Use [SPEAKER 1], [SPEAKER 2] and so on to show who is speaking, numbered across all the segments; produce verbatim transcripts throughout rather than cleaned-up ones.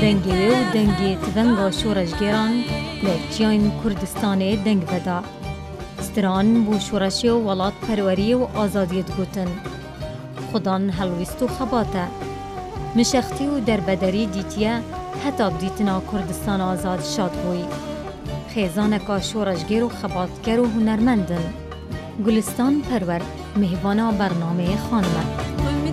[SPEAKER 1] دنگی و دنگی تونگا شورشگیران لکچین کردستان دنگ بدا ستران بو شورشی و ولات پروری و آزادیت گوتن خودان هلویست و خباته مشختی و دربدری دیتیه حتی بدیتنا کردستان آزاد شاد بوی خیزانکا شورشگیر و خباتگر و هنرمندن گلستان پرور مهوانا برنامه خانمه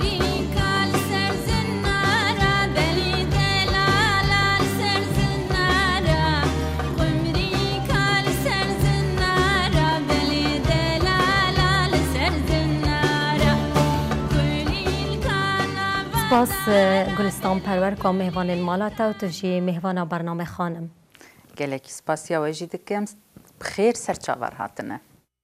[SPEAKER 1] سپاس گلستان پرور که مهوان المالاتا و تجی مهوانا برنامه خانم
[SPEAKER 2] گلکی سپاس یا وجی دکم بخیر سرچاور هاتنه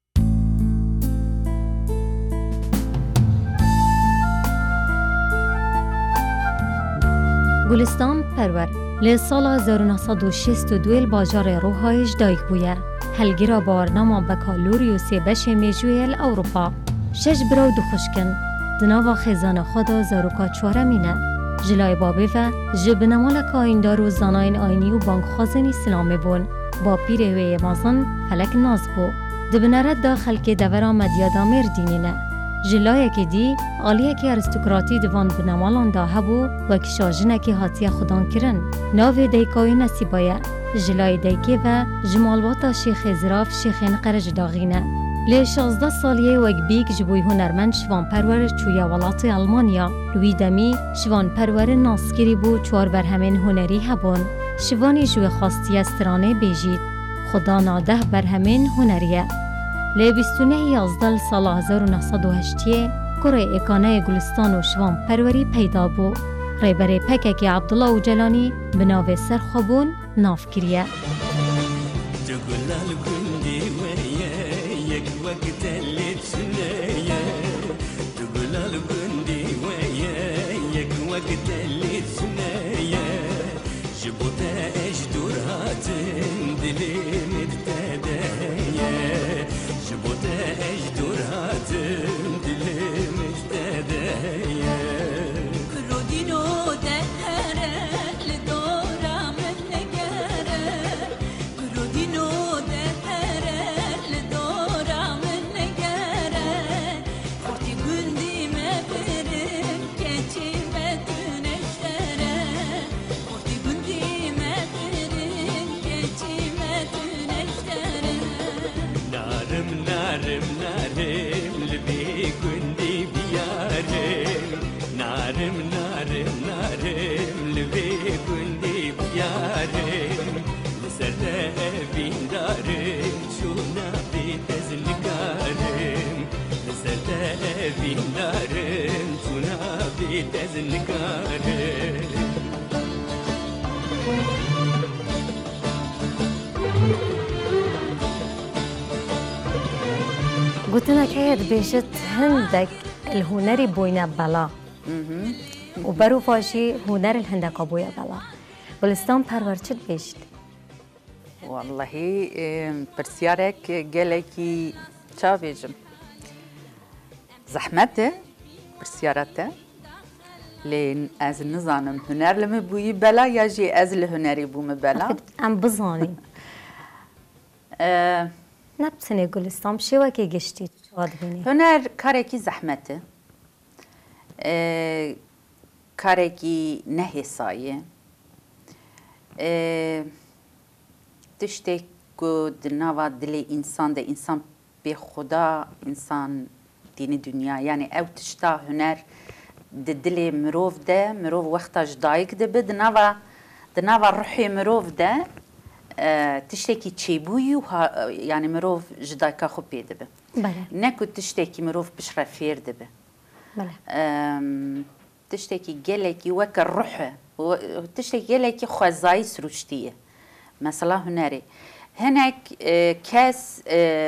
[SPEAKER 1] گلستان پرور لی سال هزار و نهصد و شصت و دو باجار روحایش دایک بویه هلگیرا بارنامه بکالوری و سی بش میجویل اروپا شش برو دو خوشکن دناوا خزانه خدا زاروکا چوارمینه جلای بابی و جب نمالک آیندار و زناین آینی و بانک خازن اسلامی بون با پیروی مازن فلک ناز بو دبنرد داخل که دورا مدیادا مردینینه جلای که دی آلیه که ارستوکراتی دوان بنمالان دا هبو و کشاجنه که حاطیه خودان کرن ناوی دیکای نصیبایه جلای دیکه و جمالواتا شیخ زراف شیخین قرج داغینه لی شازده سالیه وک بیگ جبوی هنرمند شوان پرور چویا ولات آلمانیا لوی دمی شوان پرور ناسکری بو چوار برهمین هنری هبون شوانی جو خواستی استرانه بیجید خدا ناده برهمین هنریه لی بیستونه یازدل سال هزار و نهصد و هشتیه کره اکانه گلستان و شوان پروری پیدا بو ریبر پکک عبدالله و جلانی بناو سرخوبون ناف کریه
[SPEAKER 3] وقت اللي تسنايا تقول القندي ويا يك وقت اللي تسنايا جبوتا اجدور هاتن دلي مقتدايا جبوتا اجدور هاتن دلي مقتدايا كرودينو دهره لدورا من نگره كرودينو نارم نارم لبي كندي بيارم نارم نارم نارم لبي كندي بيارم لسرده بيندارم شونا بيتزنكارم لسرده بيندارم شونا بيتزنكارم
[SPEAKER 1] قلتنا كيد بيجت هندك الهنري بوينا بلا وبرو فاشي هنر الهندك بويا بلا گلستان پرور چت بيجت
[SPEAKER 2] والله برسيارك قالكي چا بيجم زحمته برسيارته لين از نظانم هنر لما بوي بلا يا جي از الهنري بوم بلا
[SPEAKER 1] ام بزاني نبتني گلستان شو که گشتید شاد بینی
[SPEAKER 2] هنر کارکی زحمته کارکی نهسایه تشتی که دنوا دل انسان ده انسان به خدا انسان دین دنیا یعنی او تشتا هنر ده دل مروف ده مروف وقتا جدایک ده بد دنوا دنوا روحی مروف ده تشتكي تشيبوي يعني مروف جدايكا خو بيدبه
[SPEAKER 1] بله
[SPEAKER 2] نكو تشتكي مروف بشرة فير دبه
[SPEAKER 1] بله
[SPEAKER 2] تشتكي جلكي وك الروح تشتكي جلكي خوازاي سروشتيه مثلا هناري هناك كاس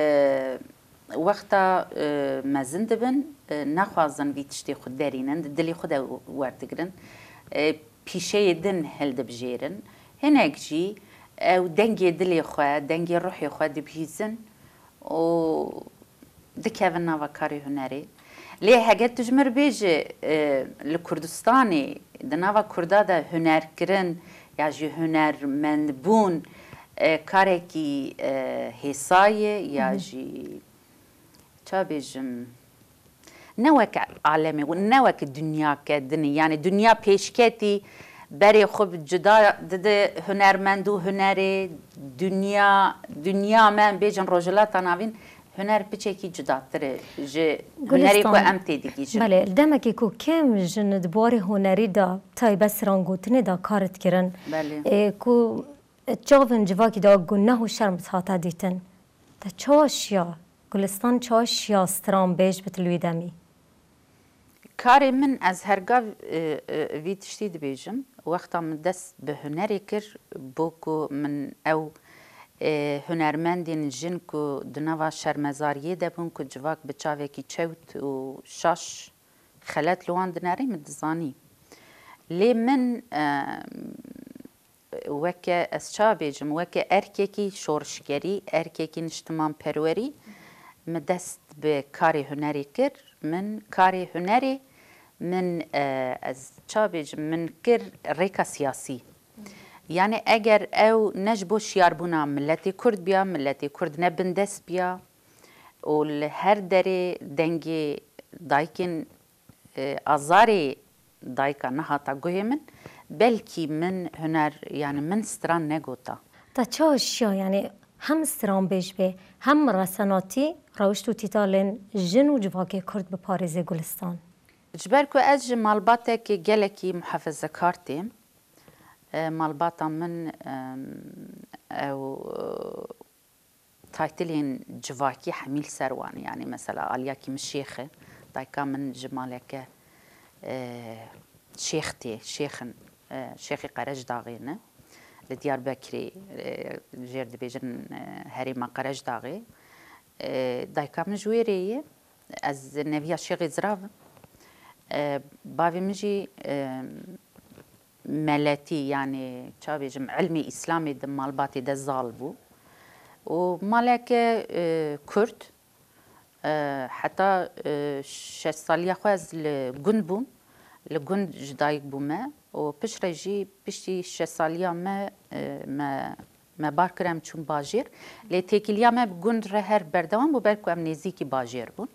[SPEAKER 2] وقتا ما زندبن نخوازن في تشتي خود دارينن دلي خدا وارتقرن بيشي دن هل دبجيرن هناك جي او دنگی دلی خواه دنگی روحی خواه دبیزن و دکیون نوا کاری هنری ليه هجت تجمر بيجي الكردستاني دناوا كردا ده هنر كرن یا جی هنرمند بون کاری کی حسایه یا جی چه بیشم نوک عالمی و نوک دنیا کدنی یعنی دنیا پیشکتی برای خوب جدا ده هنرمند و هنر دنیا دنیا من بیشتر رجالات ناوین هنر بچه جدا تره ج هنری کو ام تیدی جن
[SPEAKER 1] بله دمکی کو کم جن دبار هنری دا تای بس رانگوتنی دا کارت کرن
[SPEAKER 2] بله
[SPEAKER 1] کو جاون جواکی دا گناه و شرم تاتا دیتن تا چاشیا گلستان چاشیا استرام بیش بتلوی دمی
[SPEAKER 2] کاری من از هرگاه وی تشتی دبیجم وقتا من دست به هنری کر بوکو من او هنرمندین جن کو دنوا شرمزاریه دبون کو جواک بچاوه کی چوت و شاش خلات لوان دناری مدزانی لی من وکه از چا بیجم وکه ارکیکی شورشگری ارکیکی نشتمان پروری مدست به کاری هنری کر من کاری هنری من از چا بیجم من کر ریکا سیاسی یعنی اگر او نجبو شیاربونا ملتی کرد بیا ملتی کرد نبندست بیا و هر دری دنگی دایکن آزاری دایکا نهاتا گوه من بلکی من هنر یعنی من ستران نگوتا
[SPEAKER 1] تا چاشیا یعنی هم ستران بیش به هم رساناتی روشتو تیتالین جن و جواکی کرد به پاریز گلستان
[SPEAKER 2] جبر کو از مالباته که گلکی محافظه کارتیم مالباتا من او تایتلین جواکی حمیل سروان يعني مثلا آلیاکی مشیخه دایکا من جمالک شیختی شیخن شیخی قرج داغینه لدیار بکری جرد بیجن هریما قرج داغی دایکا من جویریه از نویا شیخی زراو باوی مجی ملتي يعني شابي جم علمي إسلامي دم مالباتي ده زالبو ومالك كرد حتى شش سالية خواز لجند بوم لجند جدايق بوما وبش رجي بشتي شش سالية ما ما ما باركرام چون باجير لتيكليا ما بجند رهر بردوام وبركو أم نزيكي باجير بون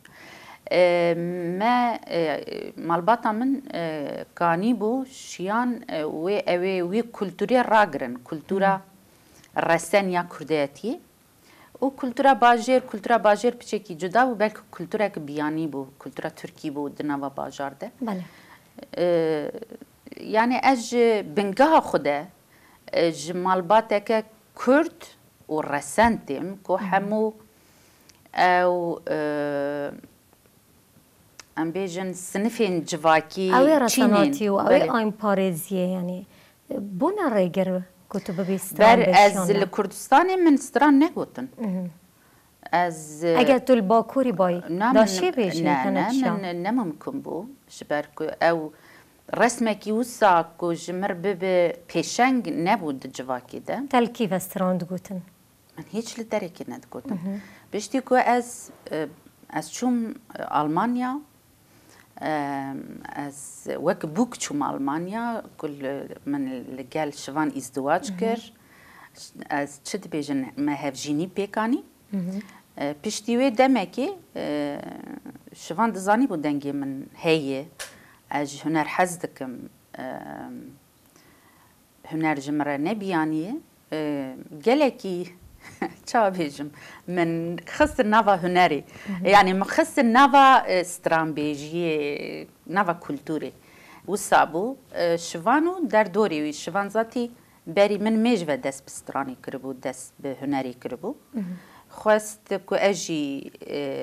[SPEAKER 2] ما مالباتا من كاني بو شيان وي اوي وي كولتوري راغرن كولتورا رسانيا كردياتي و كولتورا باجير كولتورا باجير بچكي جدا و بلك كولتورا بياني بو كولتورا تركي بو دنوا باجار ده
[SPEAKER 1] بله
[SPEAKER 2] يعني اج بنگاه خوده اج مالباتا که كرد و رسانتم كو همو او ام بیجن سنفین جواکی
[SPEAKER 1] اوی رساناتی و اوی آیم پاريزيه يعني بونا ریگر کتب بیستان
[SPEAKER 2] بر از الکردستان من ستران نگوتن از
[SPEAKER 1] اگر تو الباکوری بای داشی بیش
[SPEAKER 2] نه نه من نممکن بو شبرکو او رسمکی وسا کو جمر به پیشنگ نبود جواکی ده
[SPEAKER 1] تلکی و ستراند گوتن
[SPEAKER 2] من هیچ لدرکی ندگوتن بشتی کو از از چوم آلمانیا از وقت بوك شوم ألمانيا كل من الرجال شوان ازدواج كر از چه بیجن ما هفجینی پیکانی پشتیوی دمکی شوان دزانی بودنگی من هیه از هنر حزدکم هنر جمره نبیانیه گلکی چا بیجم من خسر نوا هنری يعني مخسر نوا استرامبيجي نوا كولتوري وصابو شوانو در دوري وي شوان ذاتي بري من ميجو دس بستراني كربو دس بهنري كربو خواست كو اجي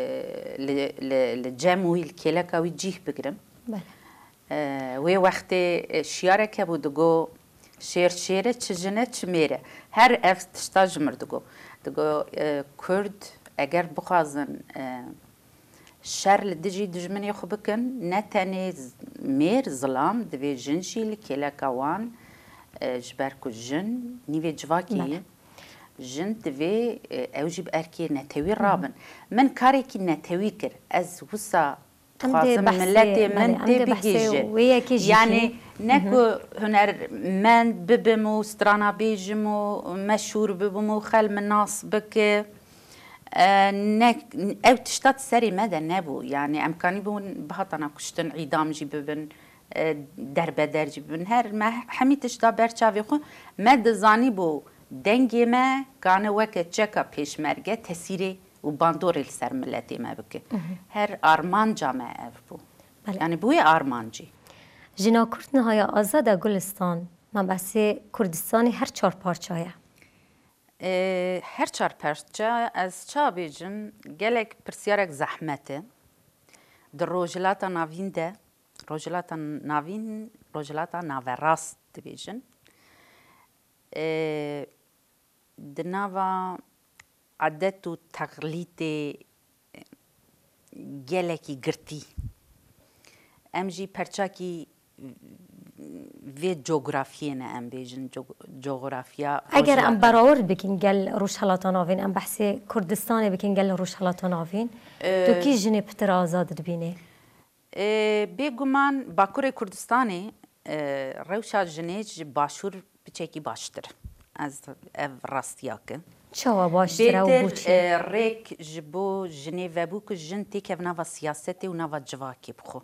[SPEAKER 2] لجاموي الكيلكا وي جيه بقرم وي وقت شيارك ابو دغو شیر شیره چجنه چمیره هر اف تشتاج مردگو دگو کرد اگر بخوازن شر لدجی دجمنی خوب بکن نتنی میر ظلام دوی جنشی لکیلا کوان جبرکو جن نیوی جواکی جن دوی اوجی بارکی نتوی رابن من کاری کی نتوی کر از وسا خاصم ملتي من تبيجي يعني نكو هنر من ببمو سترانا بيجمو مشهور ببمو خل من ناس بك نك او تشتات سري مدى نبو يعني امكاني بون بهاتنا كشتن عيدام جي ببن دربه درجي ببن هر ما حمي تشتا برچاوي خو مد زاني بو دنگي ما كان وقت چكا پیش مرگه تسيري و باندور السر ملتي ما بك هر ارمان جامع اف بو يعني بوي ارمانجي
[SPEAKER 1] جنا کرد نهای آزاد گلستان مبحث کردستانی هر چهار پارچایه
[SPEAKER 2] هر چهار پارچه از چا بیجم گلک پرسیارک زحمته در روجلاتا ناوین ده روجلاتا ناوین روجلاتا ناوراست بیجن دناوا عادت و تقلید گلکی گرتی امجی پرچاکی وی جغرافیه نه ام بیجن جغرافیا
[SPEAKER 1] اگر ام براور بکن گل روش حالات ناوین ام بحث کردستان بکن گل روش حالات ناوین تو کی جنی پتر آزاد دبینه
[SPEAKER 2] بگمان باکور کردستانی روشا جنیج باشور بچکی باشتر از اف راستیاکه
[SPEAKER 1] چوا باشتر او بوچی
[SPEAKER 2] ریک جبو جنی و بو که جن تیک و نوا سیاستی و نوا جواکی بخو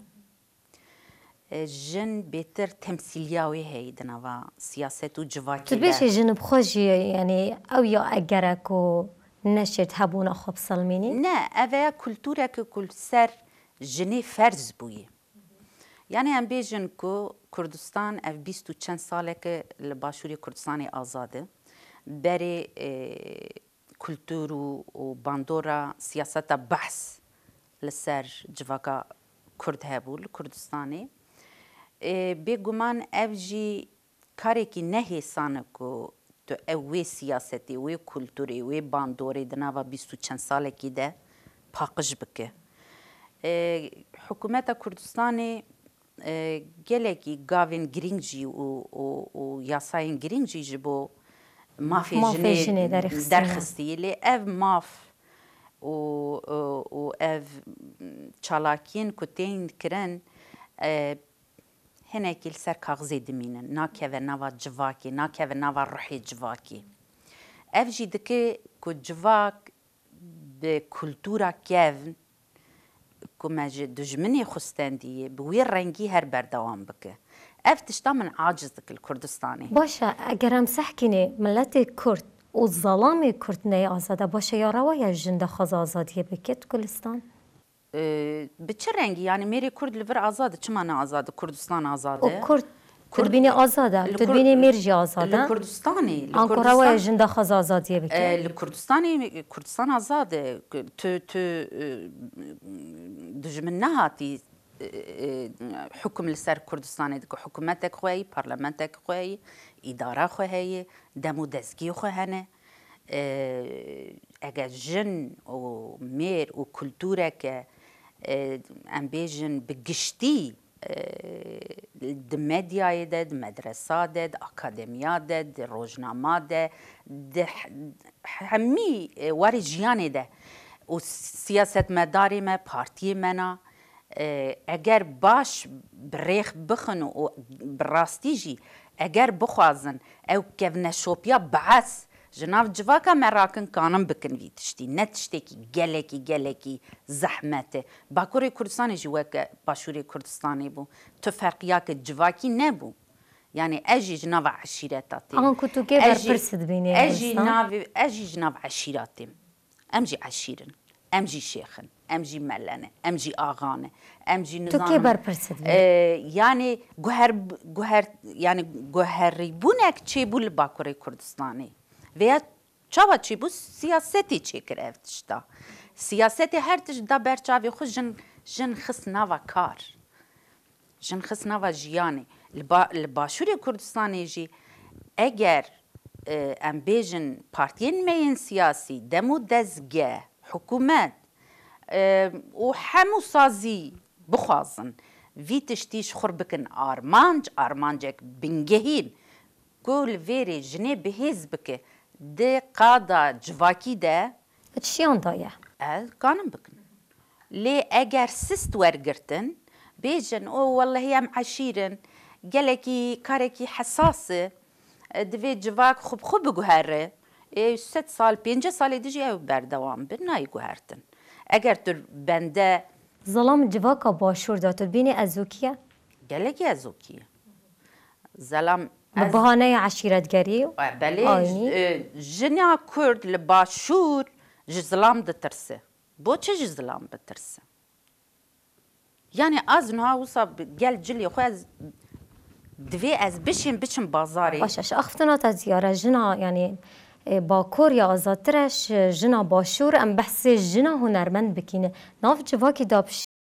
[SPEAKER 2] جن بهتر تمثیلیاوی هی دنوا سیاست و جواکی
[SPEAKER 1] تبیش جن بخوجی یعنی او یا اگرک و نشد هبونا خوب سلمینی
[SPEAKER 2] نه اوه کلتوره که کل سر جنی فرض بویه یعنی هم بیجن که کردستان اف بیست و چند ساله که لباشوری کردستانی آزاده بری کلتور و باندورا سیاست بحث لسر جواکا کرد هبول کردستانی بگمان اف جی کاری که نه سانه که تو اوی سیاستی وی کلتوری وی باندوری دنوا بیست و چند ساله که ده پاقش بکه حکومت کردستانی گلکی گاوین گرینجی و, و, و یاساین گرینجی جبو مافی جنی درخستی لی اف ماف و, و اف چالاکین کتین کرن هناك السر كاغزي دمينن ناكيف نوا جواكي ناكيف نوا روحي جواكي افجي دكي كو جواك بكولتورا كيف كما دجمني خستاندي بوير رنگي هر بردوام بك اف تشتا من عاجزك الكردستاني
[SPEAKER 1] باشا اگر هم سحكيني ملت كرد والظلام كرد ني آزاده باشا يا روايا جنده خاز آزادية بكت كلستان
[SPEAKER 2] به چه رنگی یعنی میری کرد لور آزاده چه معنی آزاده کردستان آزاده
[SPEAKER 1] کرد تدبینی آزاده تدبینی میرجی آزاده
[SPEAKER 2] لکردستانی
[SPEAKER 1] آنکارا و جنده خاز آزادیه بکن
[SPEAKER 2] لکردستانی کردستان آزاده تو تو دجمن نهاتی حکم لسر کردستانی دکو حکومتک خوی پارلمانتک خوی اداره خوی دمو دزگی خو هنه اگر جن و میر و کلتوره که ام بیجن بگشتی د مدیای ده د مدرسه ده د اکادمیا ده د روزنامه ده د همی واری جیانی ده و سیاست مداری ما پارتی منا اگر باش بریخ بخن و براستی جی اگر بخوازن او که نشوپیا بعث جناف جواكا مراكن كانم بكن في تشتي نتشتكي جلكي جلكي زحمته باكوري كردستاني جواكا باشوري كردستاني بو تفرقياك جواكي نبو يعني اجي جناف عشيراتاتي
[SPEAKER 1] انا كنتو كيف برسد بيني
[SPEAKER 2] اجي ناف اجي جناف عشيراتي امجي عشيرن امجي شيخن امجي ملنه امجي اغانه امجي نظام
[SPEAKER 1] تو كيف برسد بيني
[SPEAKER 2] اه يعني جوهر جوهر يعني جوهري بونك تشي بول باكوري كردستاني ویا چاوا چی بود سیاستی چی کرد شتا سیاستی هر تش دبر چاوی خود جن جن خس نوا کار جن خس نوا جیانی لبا لباشوری کردستانی جی اگر ام بیجن پارتین مین سیاسی دمو دزگه حکومت و همو سازی بخوازن وی تشتیش خور بکن آرمانج آرمانجک بنگهین کل ویری جنه بهیز بکه ده قادا جواکی ده
[SPEAKER 1] چیان دایه؟
[SPEAKER 2] اه کانم بکن لی اگر سست ورگرتن بیجن او والله هم عشیرن gelekî karekî hesasê divê civak xwe xwe biguhere ê sed sal pênce salê dijî ew berdewam bin nayê guhertin eger tu bende
[SPEAKER 1] Zalam civaka başûr da tu bînî ezûkiye
[SPEAKER 2] gelekî ezokî zelam
[SPEAKER 1] bi bihaneyê eşîretgerî
[SPEAKER 2] belê
[SPEAKER 1] Aynî.
[SPEAKER 2] jina Kurd li başûr ji zilam ditirse boçi ji zilam bitirse yani az niha wisa gel cilê xwe ez divê ez bişim biçim bazarê
[SPEAKER 1] باشه ش اختنا تا زیاره جنا یعنی با کوریا آزادترش جنا باشور ام بحث جنا هنرمند بکینه ناف جواکی دابش